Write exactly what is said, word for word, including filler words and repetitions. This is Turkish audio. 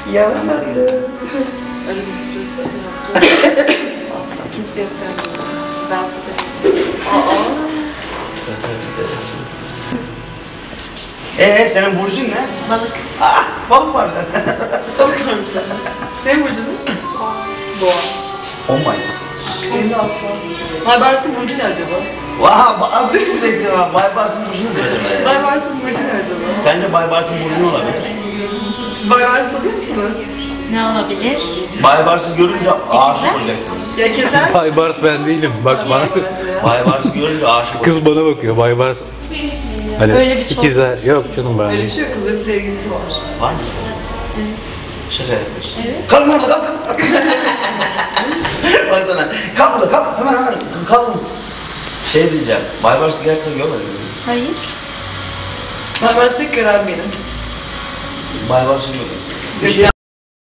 Yalan. Aramızda şey yapacağız. Kimse yok tabii. Ben size vereceğim. Aa. Eee senin burcun ne? Balık. Ah, balık var bir tane. Balık var bir tane. Senin burcun ne? Boğa. On Mayıs. Deniz aslan. Baybars'ın burcu ne acaba? Vaa, bak bir şey bekliyorum ha. Baybars'ın burcu nedir acaba ya? Baybars'ın burcu ne acaba? Bence Baybars'ın burcu ne olabilir? Siz Baybars'ı tanıyor musunuz? Ne olabilir? Baybars'ı görünce aşık güzel. olacaksınız. Ya keser Baybars ben değilim. Bak bana. Baybars'ı görünce aşık olacaksınız. Kız bana bakıyor. Baybars. Hani Öyle bir şey ikizler. Yok canım ben Öyle bir değilim. şey yok. Kızların sevgilisi var. Var mı senin? Şaka yapıyorsun. Evet. Kalk orada kalk kalk. Bak sana. Kalk orada kalk. Hemen hemen kalkın. Şey diyeceğim. Baybars'ı gerçekten görmedin mi? Hayır. Baybars'ı tek gören benim. Baybars'ı görmedim. Bir şey